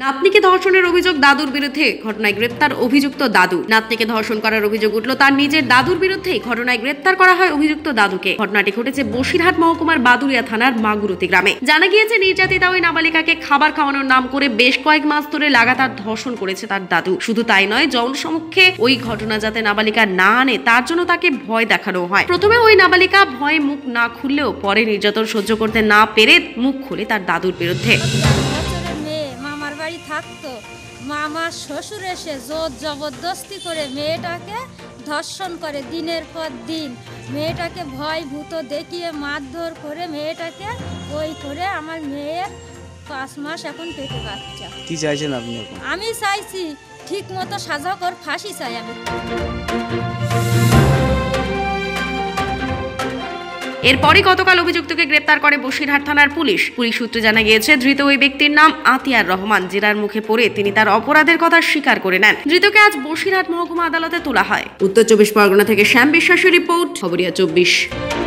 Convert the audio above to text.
নাতনিকে ধর্ষণের অভিযোগ দাদুর বিরুদ্ধে, ঘটনায় গ্রেপ্তার অভিযুক্ত দাদু। নাতনিকে ধর্ষণ করার অভিযোগ উঠল তার নিজের দাদুর বিরুদ্ধে, ঘটনায় গ্রেপ্তার করা হয় অভিযুক্ত দাদুকে। ঘটনাটি ঘটেছে বসিরহাট মহকুমার বাদুরিয়া থানার মাগুরতি গ্রামে। জানা গিয়েছে নির্যাতিতা ওই নাবালিকাকে খাবার খাওয়ানোর নাম করে বেশ কয়েক মাস ধরে লাগাতার ধর্ষণ করেছে তার দাদু। শুধু তাই নয়, জনসমক্ষে ওই ঘটনা যাতে নাবালিকা না আনে তার জন্য তাকে ভয় দেখানো হয়। প্রথমে ওই নাবালিকা ভয়ে মুখ না খুললেও পরে নির্যাতন সহ্য করতে না পেরে মুখ খুলে তার দাদুর বিরুদ্ধে। থাকতো, মামার শ্বশুর এসে জোর জবরদস্তি করে মেয়েটাকে ধর্ষণ করে দিনের পর দিন। মেয়েটাকে ভয় ভূত দেখিয়ে মারধর করে মেয়েটাকে ওই করে আমার মেয়ের 5 মাস এখন পেটে বাচ্চা। কি চাইছেন আপনি? আমি চাইছি ঠিক মতো সাজা কর, ফাঁসি চাই আমি। এরপরই গতকাল অভিযুক্তকে গ্রেপ্তার করে বসিরহাট থানার পুলিশ। পুলিশ সূত্রে জানা গিয়েছে, ধৃত ওই ব্যক্তির নাম আতিয়ার রহমান। জেরার মুখে পড়ে তিনি তার অপরাধের কথা স্বীকার করে নেন। ধৃতকে আজ বসিরহাট মহকুমা আদালতে তোলা হয়। উত্তর 24 পরগনা থেকে শ্যাম বিশ্বাসের রিপোর্ট, খবরিয়া 24।